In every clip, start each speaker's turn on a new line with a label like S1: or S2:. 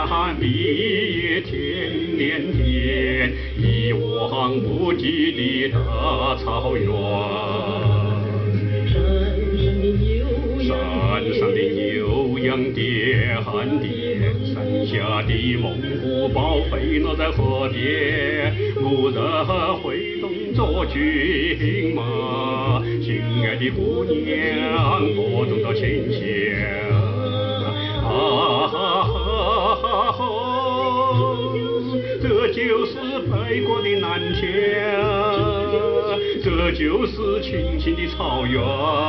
S1: 碧野天连天，一望无际的大草原。山上的牛羊叠寒叠，山下的猛虎豹飞落在河边，牧人挥动着骏马，心爱的姑娘播种到前乡。这就是北国的南疆，这就是青青的草原，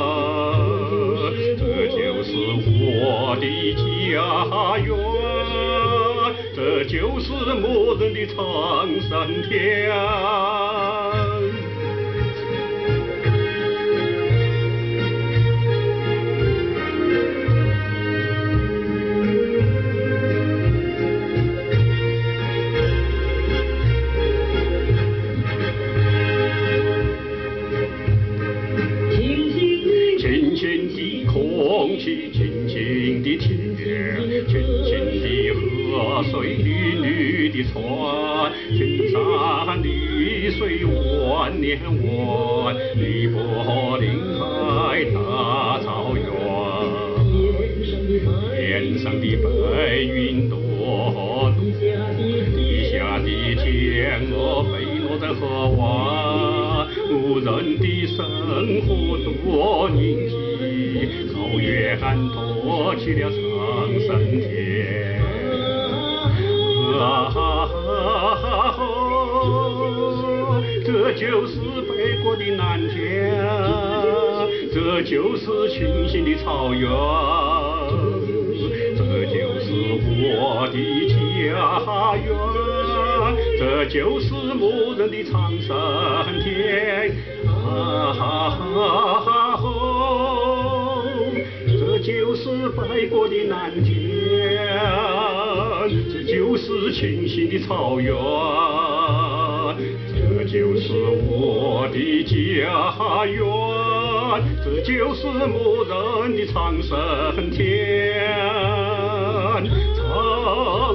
S1: 这就是我的家园，这就是牧人的长山田。空气清清的天，清清的河水，绿绿的川，群山绿水万年弯，碧波林海大草原。天上的白云朵朵，地下的天鹅飞落在河湾，牧人的生活多宁静。草原托起了长山田，这就是北国的南疆，这就是群星的草原，这就是我的家园，这就是牧人的长山田。这就是北国的南疆，这就是青青的草原，这就是我的家园，这就是牧人的长生田。